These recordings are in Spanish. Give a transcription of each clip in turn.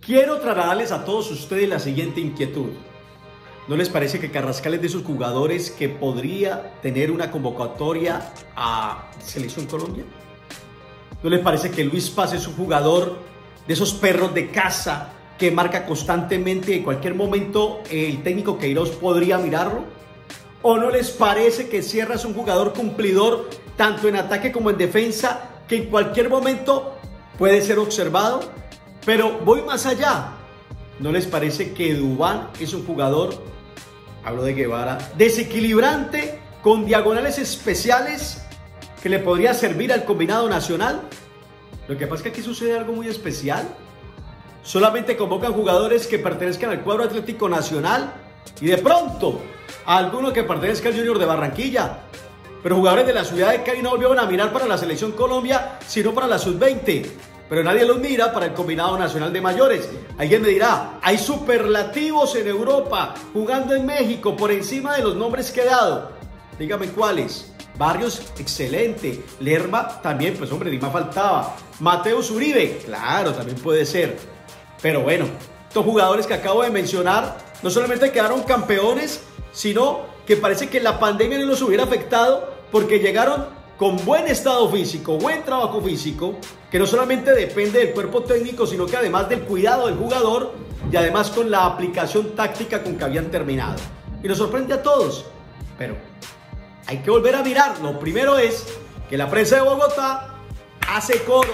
Quiero trasladarles a todos ustedes la siguiente inquietud. ¿No les parece que Carrascal es de esos jugadores que podría tener una convocatoria a Selección Colombia? ¿No les parece que Luis Paz es un jugador de esos perros de casa que marca constantemente y en cualquier momento el técnico Queiroz podría mirarlo? ¿O no les parece que Sierra es un jugador cumplidor tanto en ataque como en defensa que en cualquier momento puede ser observado? Pero voy más allá. ¿No les parece que Duván es un jugador, hablo de Guevara, desequilibrante con diagonales especiales que le podría servir al combinado nacional? Lo que pasa es que aquí sucede algo muy especial. Solamente convocan jugadores que pertenezcan al cuadro Atlético Nacional y de pronto a alguno que pertenezca al Junior de Barranquilla. Pero jugadores de la ciudad de Cali no volvieron a mirar para la Selección Colombia, sino para la Sub-20. Pero nadie los mira para el combinado nacional de mayores. Alguien me dirá, hay superlativos en Europa, jugando en México, por encima de los nombres que he dado. Dígame cuáles. Barrios, excelente. Lerma, también, pues hombre, ni más faltaba. Mateus Uribe, claro, también puede ser. Pero bueno, estos jugadores que acabo de mencionar, no solamente quedaron campeones, sino que parece que la pandemia no los hubiera afectado porque llegaron con buen estado físico, buen trabajo físico, que no solamente depende del cuerpo técnico, sino que además del cuidado del jugador y además con la aplicación táctica con que habían terminado. Y nos sorprende a todos, pero hay que volver a mirar. Lo primero es que la prensa de Bogotá hace coro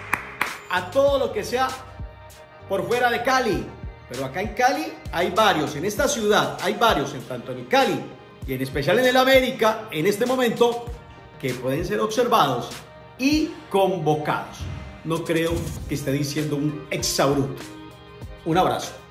a todo lo que sea por fuera de Cali. Pero acá en Cali hay varios, en esta ciudad hay varios, en tanto en Cali y en especial en el América, en este momento, que pueden ser observados y convocados. No creo que esté diciendo un exabrupto. Un abrazo.